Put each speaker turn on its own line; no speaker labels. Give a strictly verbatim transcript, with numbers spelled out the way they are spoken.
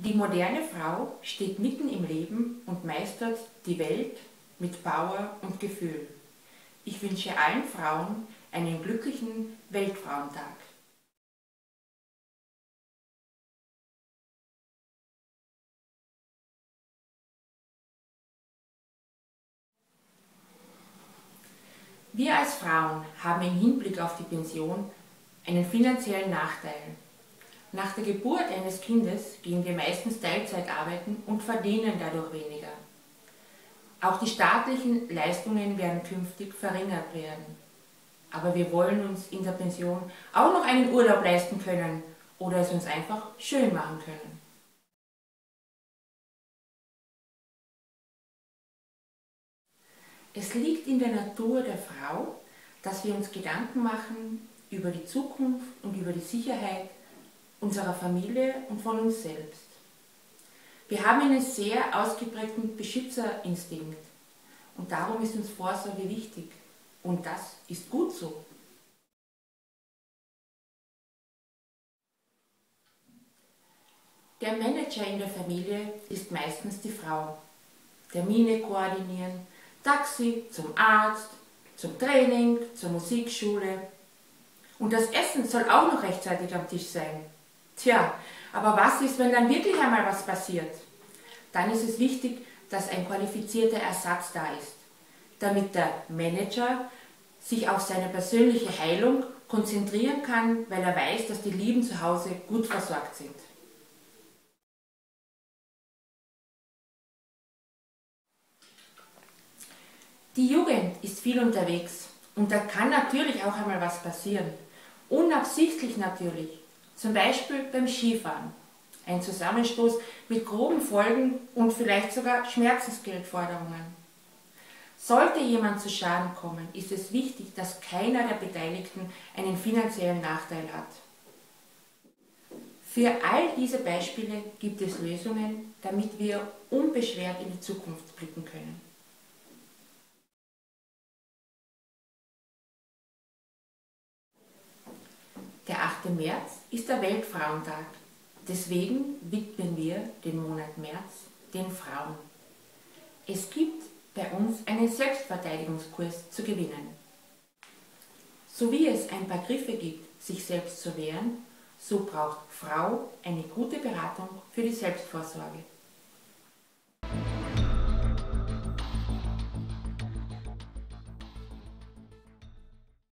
Die moderne Frau steht mitten im Leben und meistert die Welt mit Power und Gefühl. Ich wünsche allen Frauen einen glücklichen Weltfrauentag. Wir als Frauen haben im Hinblick auf die Pension einen finanziellen Nachteil. Nach der Geburt eines Kindes gehen wir meistens Teilzeit arbeiten und verdienen dadurch weniger. Auch die staatlichen Leistungen werden künftig verringert werden. Aber wir wollen uns in der Pension auch noch einen Urlaub leisten können oder es uns einfach schön machen können. Es liegt in der Natur der Frau, dass wir uns Gedanken machen über die Zukunft und über die Sicherheit unserer Familie und von uns selbst. Wir haben einen sehr ausgeprägten Beschützerinstinkt und darum ist uns Vorsorge wichtig und das ist gut so. Der Manager in der Familie ist meistens die Frau. Termine koordinieren, Taxi zum Arzt, zum Training, zur Musikschule. Und das Essen soll auch noch rechtzeitig am Tisch sein. Tja, aber was ist, wenn dann wirklich einmal was passiert? Dann ist es wichtig, dass ein qualifizierter Ersatz da ist, damit der Manager sich auf seine persönliche Heilung konzentrieren kann, weil er weiß, dass die Lieben zu Hause gut versorgt sind. Die Jugend ist viel unterwegs und da kann natürlich auch einmal was passieren. Unabsichtlich natürlich, zum Beispiel beim Skifahren. Ein Zusammenstoß mit groben Folgen und vielleicht sogar Schmerzensgeldforderungen. Sollte jemand zu Schaden kommen, ist es wichtig, dass keiner der Beteiligten einen finanziellen Nachteil hat. Für all diese Beispiele gibt es Lösungen, damit wir unbeschwert in die Zukunft blicken können. Der achte März ist der Weltfrauentag. Deswegen widmen wir den Monat März den Frauen. Es gibt bei uns einen Selbstverteidigungskurs zu gewinnen. So wie es ein paar Griffe gibt, sich selbst zu wehren, so braucht Frau eine gute Beratung für die Selbstvorsorge.